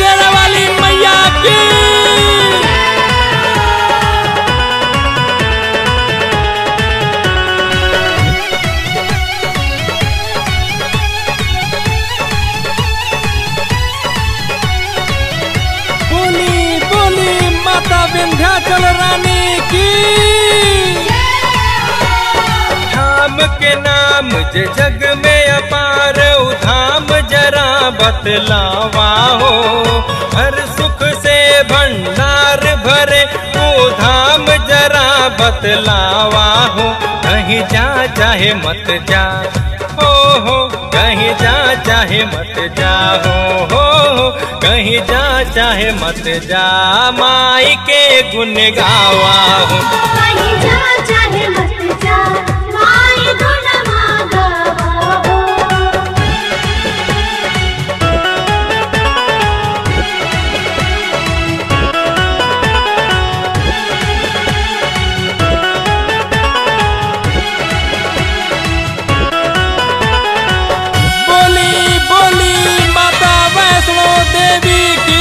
शेरा वाली मैया की। बोली बोली माता विंध्याचल रानी की। धाम के नाम जे जग में अपार, धाम जरा बतलावा हो। हर सुख से भंडार भरे, वो धाम जरा बतलावा हो। कहीं जा चाहे मत जा हो, कहीं जा चाहे मत जा हो, कहीं जा चाहे मत जा, माई के गुण गावा हो। कहीं जा चाहे मत जा, माई गुण गावा हो। बोली बोली माता वैष्णो देवी की।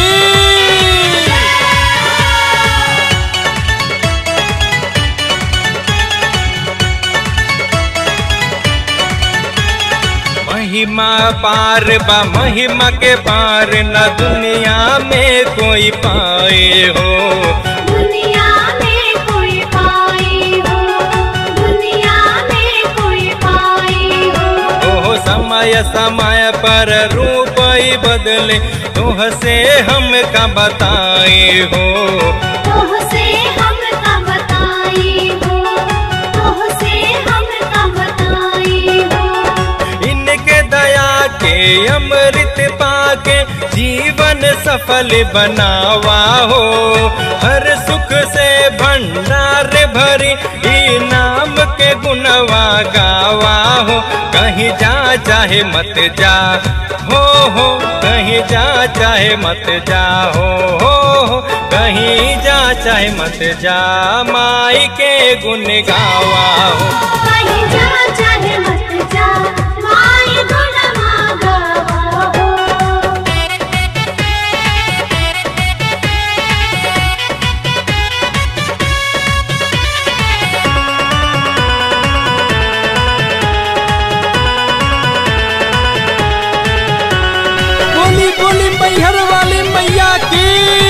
महिमा पार बा महिमा के पार, न दुनिया में कोई पाए हो। दुनिया में कोई पाए हो, दुनिया में कोई पाए हो। ओह समय समय पर रूप ही बदले, तोह से हम का बताए हो। तोह से हम का बताए हो, तोह से हम का बताए हो। इनके दया के अमृत पाके, जीवन सफल बनावा हो। हर सुख से भंडार भरी, नाम के गुणवा गावा हो। कहीं जा चाहे मत जा हो, कहीं जा चाहे मत जा हो, कहीं जा चाहे मत जा, माई के गुण गावा हो। कहीं जा चाहे मत जा, माई गुण गावा हो। बोली बोली मैहर वाली मैया की।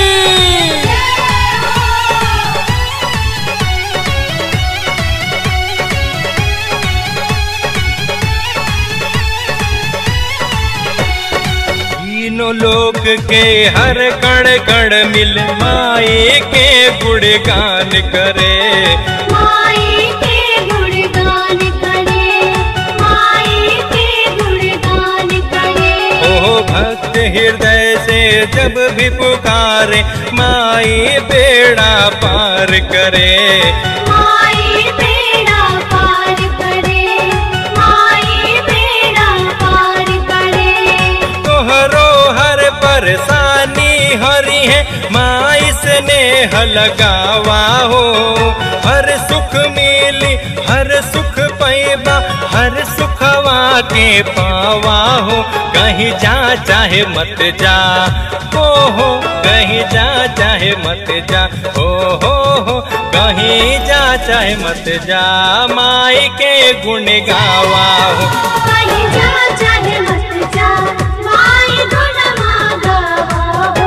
तीनों लोक के हर कण कण मिल, माई के गुणगान करे। माई के गुणगान करे, माई के गुणगान करे। ओह भक्त हृदय से जब भी पुकारे, माई बेड़ा पार करे। माई बेड़ा पार करे, माई बेड़ा पार करे। तोहरो हर परेशानी हरी है, माई स्नेह लगावा हो। हर सुख मिली, हर सुख पैबा, हर सुखवा के पावा हो। कहीं जा चाहे मत जा हो, कहीं जा चाहे मत जा हो, कहीं जा चाहे मत जा, माई के गुण गावा हो। कहीं जा चाहे मत जा, माई गुण गावा हो।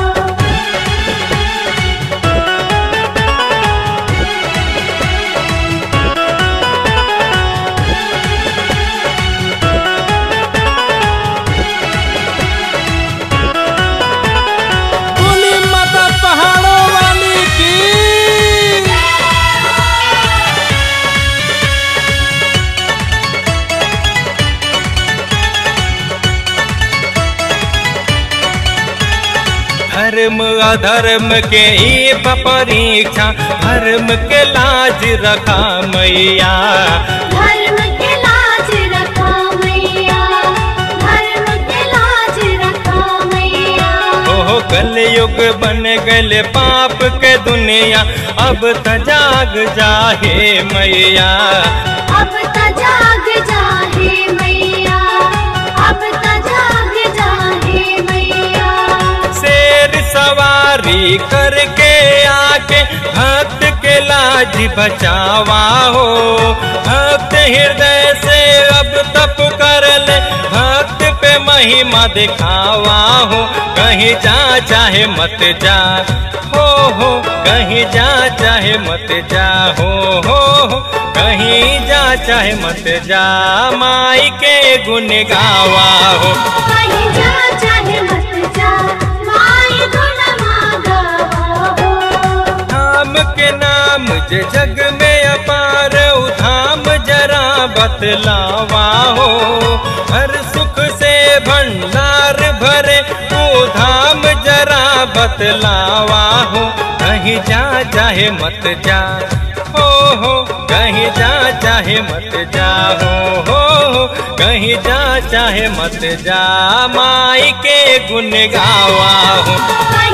बोली माता पहाड़ों वाली की। धर्म अधर्म के ही परीक्षा, धर्म के लाज रखा मैया। धर्म के लाज रखा मैया, धर्म के लाज रखा मैया। ओह कलयुग बन गए पाप के दुनिया, अब त जाग जाहे मैया। अब त जाग जाहे मैया, अब त जाग जाहे मैया। से व्याधि बचावा हो। भक्त हृदय से अब तप कर ले, भक्त पे महिमा दिखावा हो। कहीं जा चाहे मत जा हो, कहीं जा चाहे मत जा हो, कहीं जा चाहे मत जा, माई के गुण गावा हो। कहीं जा चाहे मत जा, माई गुणवा गावा हो। धाम के नाम जे जग में अपार, उ धाम जरा बतलावा हो। हर सुख से भंडार भरे, वो धाम जरा बतलावा हो। कहीं जा चाहे मत जा हो, कहीं जा चाहे मत जा हो, कहीं जा चाहे मत जा, माई के गुण गावा हो।